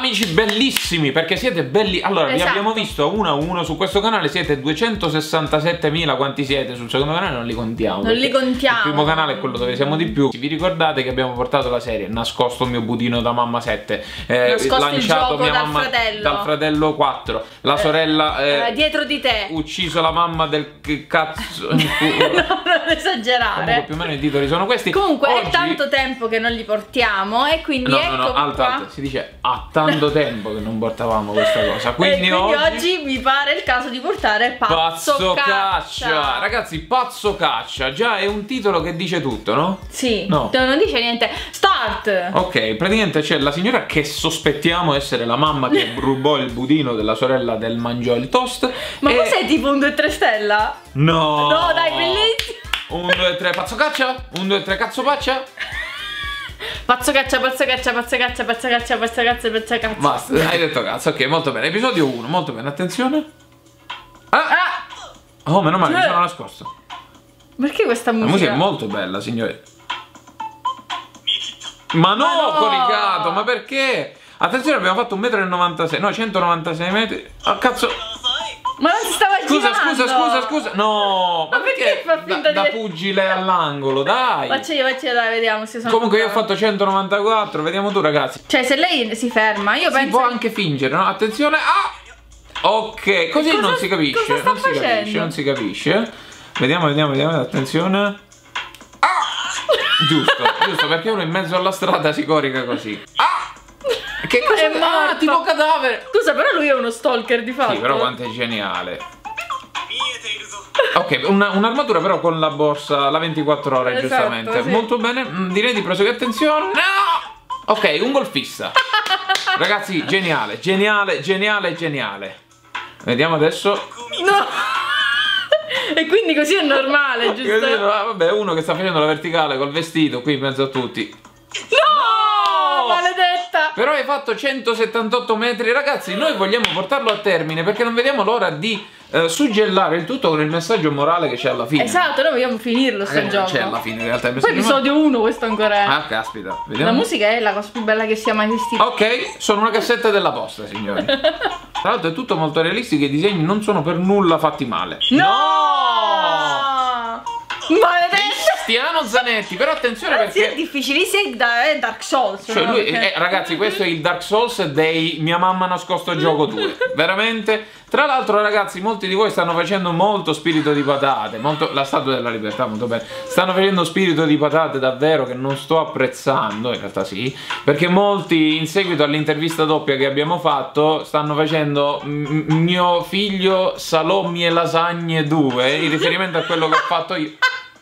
amici bellissimi, perché siete belli. Allora, vi abbiamo visto 1 a 1 su questo canale, siete 267.000, quanti siete sul secondo canale non li contiamo. Non li contiamo. Il primo canale è quello dove siamo di più. Vi ricordate che abbiamo portato la serie Nascosto mio budino da mamma 7, lanciato mia mamma dal fratello 4, la sorella dietro di te, ucciso la mamma del cazzo. No, non esagerare. Comunque, più o meno i titoli sono questi. Comunque oggi... è tanto tempo che non li portiamo e quindi alto, si dice ha tanto tempo che non portavamo questa cosa. Quindi oggi mi pare il caso di portare Pazzo Caccia. Ragazzi, Pazzo Caccia già è un titolo che dice tutto, no? Sì, no, non dice niente. Start. Ok, praticamente c'è la signora che sospettiamo essere la mamma che rubò il budino della sorella del mangiò il toast. Ma cos'è, tipo un 2-3 stella? No, dai, bellissimo. 1, 2, 3 Pazzo Caccia, 1, 2, 3 cazzo paccia. Pazzo Caccia, Pazzo Caccia, Pazzo Caccia, Pazzo Caccia, Pazzo Caccia, Pazzo Caccia. Basta, hai detto cazzo, ok, molto bene. Episodio 1, molto bene, attenzione. Oh, meno male, mi sono nascosto. Perché questa musica? La musica è molto bella, signore. Ma no, coricato, ma perché? Attenzione, abbiamo fatto 1,96 m, no, 196 metri. Ah, cazzo. Ma non si stava girando. Scusa. No, ma perché fa finta da pugile all'angolo, dai. Faccio io, dai, vediamo se sono. Comunque io ho fatto 194, vediamo tu, ragazzi. Cioè, se lei si ferma, io penso. Si può anche fingere, no? Attenzione. Ok, così non si capisce. Non si capisce. Vediamo, attenzione. Giusto, perché uno in mezzo alla strada si corica così. Che cosa è morto? Tipo cadavere. Scusa, però lui è uno stalker di fatto. Sì, però quanto è geniale. Ok, un'armatura però con la borsa, la 24 ore, esatto, giustamente. Sì. Molto bene, direi di proseguire. Attenzione. No! Ok, un golfista. Ragazzi, geniale. Vediamo adesso. No! E quindi così è normale, giusto? Così, vabbè, uno che sta facendo la verticale col vestito qui in mezzo a tutti. No! Maledetta! Però hai fatto 178 metri, ragazzi. Noi vogliamo portarlo a termine perché non vediamo l'ora di suggellare il tutto con il messaggio morale che c'è alla fine. Esatto, noi vogliamo finirlo sto gioco. C'è alla fine in realtà il messaggio. Poi episodio 1 questo ancora è. Ah, caspita. Vediamo. La musica è la cosa più bella che sia mai esistita. Ok, sono una cassetta della posta, signori. Tra l'altro è tutto molto realistico, i disegni non sono per nulla fatti male. No! Maledetta! Cristiano Zanetti, però attenzione perché è difficilissimo da Dark Souls. Cioè lui, ragazzi, questo è il Dark Souls dei Mia mamma nascosto gioco 2. Veramente. Tra l'altro, ragazzi, molti di voi stanno facendo molto spirito di patate. La Statua della Libertà, molto bene. Stanno facendo spirito di patate davvero che non sto apprezzando. In realtà sì. Perché molti, in seguito all'intervista doppia che abbiamo fatto, stanno facendo mio figlio salommi e lasagne 2. In riferimento a quello che ho fatto io.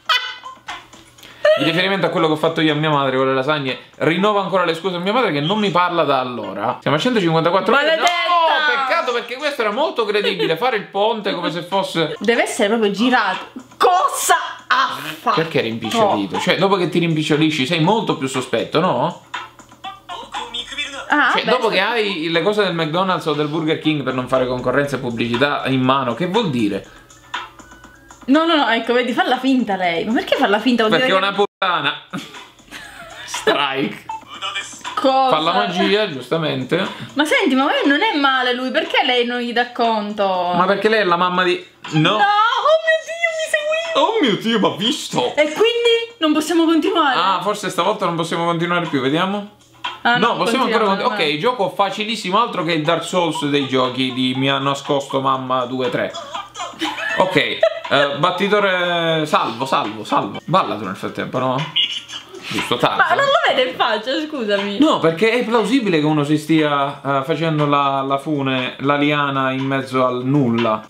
In riferimento a quello che ho fatto io a mia madre con le lasagne, rinnovo ancora le scuse a mia madre che non mi parla da allora. Siamo a 154 metri. Maledetta! No, peccato, perché questo era molto credibile. Fare il ponte come se fosse. Deve essere proprio girato. Cosa ha fatto? Perché rimpicciolito? Cioè, dopo che ti rimpicciolisci sei molto più sospetto, no? Cioè, dopo che hai le cose del McDonald's o del Burger King per non fare concorrenza e pubblicità in mano, che vuol dire? No, ecco, vedi, falla finta lei. Ma perché farla finta? Perché è una puttana. Strike. Cosa? Fa la magia, giustamente. Ma senti, ma non è male lui, perché lei non gli dà conto? Ma perché lei è la mamma di... No! No! Oh mio Dio, mi segui! Oh mio Dio, ma visto! E quindi non possiamo continuare? Ah, forse stavolta non possiamo continuare più, vediamo? Ah, no, possiamo ancora continuare. Ok, gioco facilissimo, altro che il Dark Souls dei giochi di Mi ha nascosto mamma 2-3. Ok, battitore... Salvo. Balla tu nel frattempo, no? Giusto, tardi. Ma non lo vede in faccia, scusami. No, perché è plausibile che uno si stia facendo la fune, la liana in mezzo al nulla.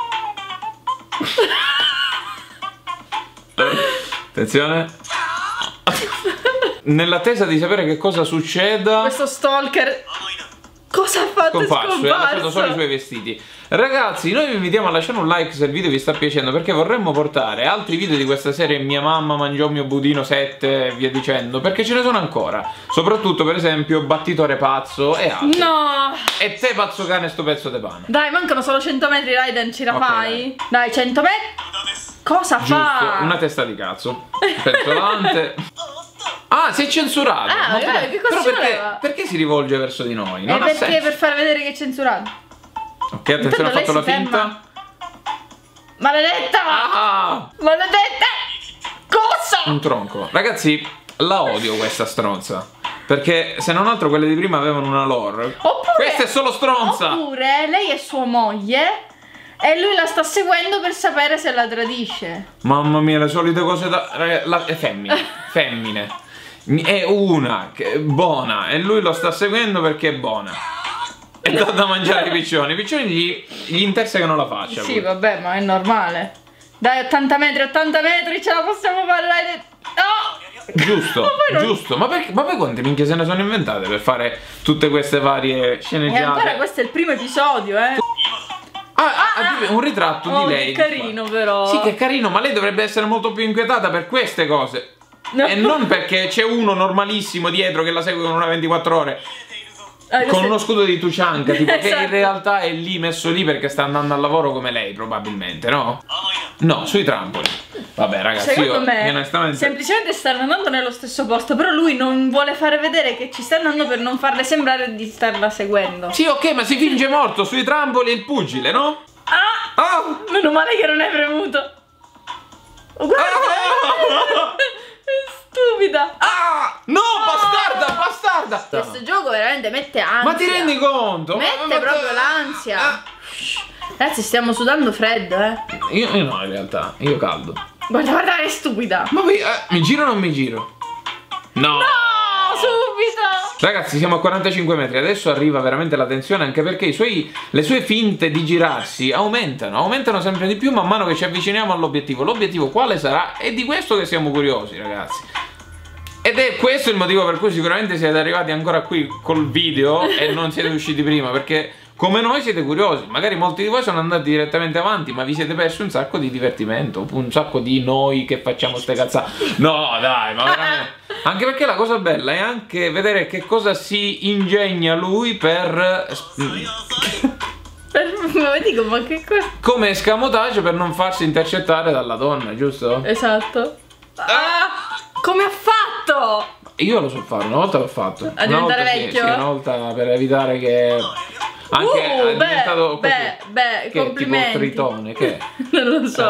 Attenzione. Nell'attesa di sapere che cosa succeda, questo stalker cosa ha fatto? Scomparso, ha lasciato solo i suoi vestiti. Ragazzi, noi vi invitiamo a lasciare un like se il video vi sta piacendo, perché vorremmo portare altri video di questa serie Mia mamma mangiò mio budino 7 e via dicendo, perché ce ne sono ancora. Soprattutto, per esempio, Battitore pazzo e altri. No! E te pazzo cane sto pezzo de pane. Dai, mancano solo 100 metri, Raiden, ce la fai? Dai, 100 metri. Cosa Giusto, fa? una testa di cazzo. Pentolante. Ah, si è censurato. Ah, Molto bene. che cosa Però ci voleva? perché si rivolge verso di noi? Non ha perché senso. per far vedere che è censurato. Ok, attenzione, ha fatto la finta. Maledetta! Ah! Maledetta! Cosa? Un tronco. Ragazzi, la odio questa stronza. Perché se non altro quelle di prima avevano una lore. Oppure, questa è solo stronza. Oppure lei è sua moglie e lui la sta seguendo per sapere se la tradisce. Mamma mia, le solite cose da... È femmine. Femmine. È una che è buona e lui lo sta seguendo perché è buona. E dà da mangiare ai piccioni. I piccioni gli intersecano la faccia. Sì, vabbè, ma è normale. Dai, 80 metri, ce la possiamo fare, dai. No! Giusto, giusto. Ma poi quante minchie se ne sono inventate per fare tutte queste varie sceneggiate? E ancora questo è il primo episodio, un ritratto di lei. Che carino però. Sì, che carino, ma lei dovrebbe essere molto più inquietata per queste cose. No. E non perché c'è uno normalissimo dietro che la segue con una 24 ore. Con uno scudo di Tuchanka, tipo, esatto. Che in realtà è lì messo lì perché sta andando al lavoro come lei, probabilmente, no? No, sui trampoli. Vabbè, ragazzi, secondo me, onestamente semplicemente stanno andando nello stesso posto, però lui non vuole fare vedere che ci sta andando per non farle sembrare di starla seguendo. Sì, ok, ma si finge morto sui trampoli il pugile, no? Ah! Meno male che non hai premuto. Guarda! Stupida! No, bastarda! Questo gioco veramente mette ansia. Ma ti rendi conto? Mette proprio l'ansia. Ragazzi, stiamo sudando freddo, Io no, in realtà, io caldo. Guarda, è stupida. Ma poi, mi giro o non mi giro? No! Subito! Ragazzi, siamo a 45 metri, adesso arriva veramente la tensione, anche perché le sue finte di girarsi aumentano sempre di più man mano che ci avviciniamo all'obiettivo. L'obiettivo quale sarà? È di questo che siamo curiosi, ragazzi. Ed è questo il motivo per cui sicuramente siete arrivati ancora qui col video e non siete usciti prima, perché come noi siete curiosi. Magari molti di voi sono andati direttamente avanti, ma vi siete persi un sacco di divertimento, un sacco di noi che facciamo ste cazzate. No, dai, ma veramente. Anche perché la cosa bella è anche vedere che cosa si ingegna lui per... Dico, ma che cosa? Come escamotage per non farsi intercettare dalla donna, giusto? Esatto. Come ha fatto? Io lo so fare, una volta l'ho fatto. A diventare vecchio? Sì, una volta per evitare che... Anche è diventato così. Beh, complimenti. Tipo tritone, che? Non lo so.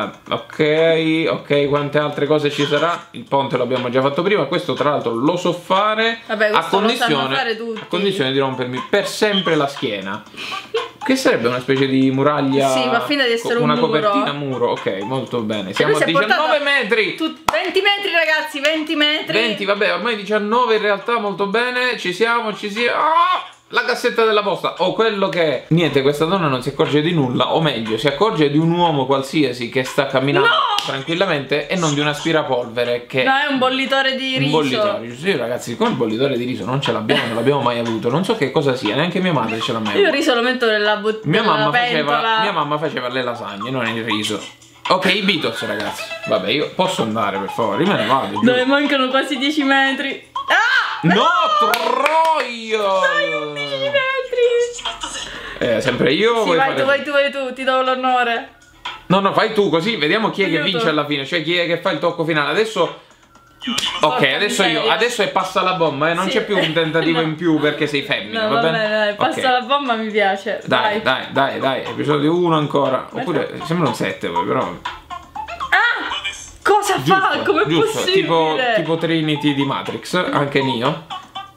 Ok, quante altre cose ci sarà? Il ponte l'abbiamo già fatto prima, questo tra l'altro lo so fare. Vabbè, a condizione, fare tutti. a condizione di rompermi per sempre la schiena. Che sarebbe una specie di muraglia. Sì, ma fino ad essere una muro. copertina muro, ok, molto bene. Siamo a 19 metri. 20 metri, ragazzi, 20 metri. 20, vabbè, ormai 19 in realtà, molto bene. Ci siamo. La cassetta della posta o quello che è. Niente, questa donna non si accorge di nulla, o meglio si accorge di un uomo qualsiasi che sta camminando tranquillamente e non di un aspirapolvere che... No, è un bollitore di riso. Un bollitore, sì ragazzi, come il bollitore di riso non ce l'abbiamo, non l'abbiamo mai avuto, non so che cosa sia, neanche mia madre ce l'ha mai avuto. Io il riso lo metto nella bottiglia. Mia mamma faceva le lasagne, non il riso. Ok, i Beatles ragazzi. Vabbè, io posso andare per favore, io me ne vado. Dove mancano quasi 10 metri. No, troia! Dai, 11 metri! Sempre io? Sì, vai tu, ti do l'onore. No, fai tu così, vediamo chi è che vince alla fine, cioè chi è che fa il tocco finale. Adesso... Ok, adesso io, adesso è passa la bomba, non c'è più un tentativo in più perché sei femmina, no, va bene? Dai, passa la bomba, mi piace. Dai, episodio 1 ancora. Oppure, sembra un 7 poi, però... Cosa fa? Come è possibile? Tipo Trinity di Matrix, anche Neo.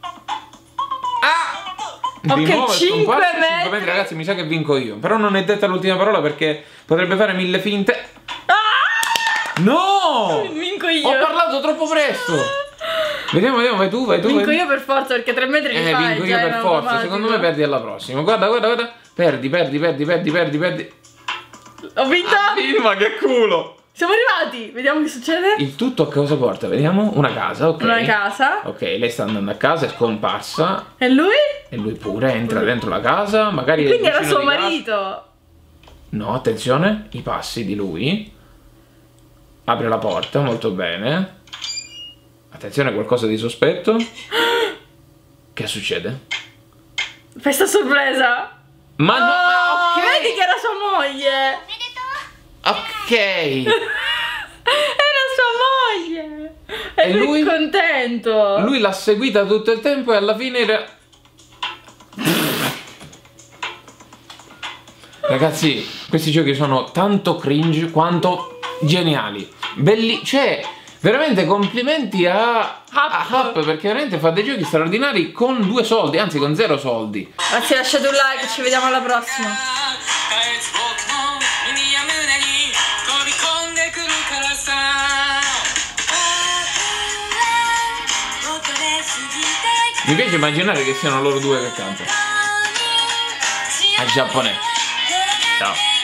Ok, 5 metri, ragazzi, mi sa che vinco io. Però non è detta l'ultima parola perché potrebbe fare 1000 finte. No! Vinco io. Ho parlato troppo presto. Vediamo, vai tu. Vinco io per forza perché 3 metri li fai. Vinco io per forza. Automatico. Secondo me perdi alla prossima. Guarda. Perdi. Ho vinto! Ma che culo! Siamo arrivati! Vediamo che succede. Il tutto a cosa porta? Vediamo. Una casa, ok. Una casa. Ok, lei sta andando a casa, è scomparsa. E lui? E lui pure entra dentro la casa. Magari quindi era suo marito. No, attenzione. I passi di lui. Apre la porta, molto bene. Attenzione, qualcosa di sospetto. Che succede? Festa sorpresa. Ma no, ma ok. Vedi che era sua moglie. Ok. Era sua moglie. E lui contento. Lui l'ha seguita tutto il tempo e alla fine era... Ragazzi, questi giochi sono tanto cringe quanto geniali. Belli, cioè, veramente complimenti a Hub, perché veramente fa dei giochi straordinari con 2 soldi, anzi con 0 soldi. Grazie, lasciate un like, ci vediamo alla prossima. Mi piace immaginare che siano loro due che cantano. Al giapponese. Ciao.